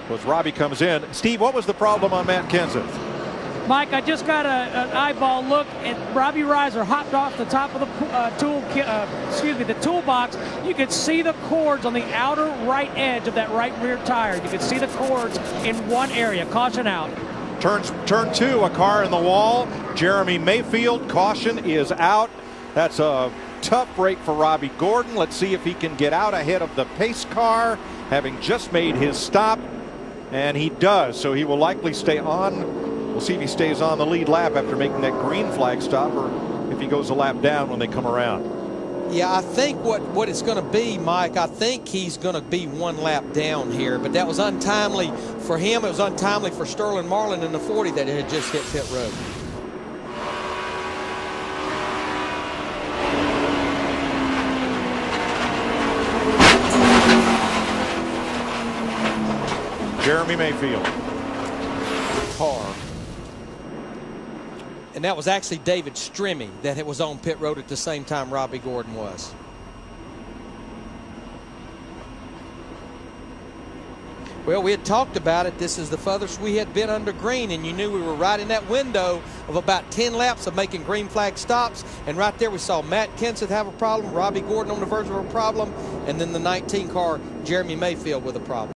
as Robbie comes in. Steve, what was the problem on Matt Kenseth? Mike, I just got an eyeball look at Robbie Reiser hopped off the top of the the toolbox. You could see the cords on the outer right edge of that right rear tire. You could see the cords in one area. Caution out. Turn two, a car in the wall. Jeremy Mayfield, caution is out. That's a tough break for Robby Gordon. Let's see if he can get out ahead of the pace car, having just made his stop. And he does, so he will likely stay on. We'll see if he stays on the lead lap after making that green flag stop, or if he goes a lap down when they come around. Yeah, I think what it's going to be, Mike, I think he's going to be one lap down here. But that was untimely for him. It was untimely for Sterling Marlin in the 40 that had just hit pit road. Jeremy Mayfield. Car. And that was actually David Stremme that was on pit road at the same time Robby Gordon was. Well, we had talked about it. This is the furthest we had been under green, and you knew we were right in that window of about 10 laps of making green flag stops. And right there we saw Matt Kenseth have a problem, Robby Gordon on the verge of a problem, and then the 19 car, Jeremy Mayfield, with a problem.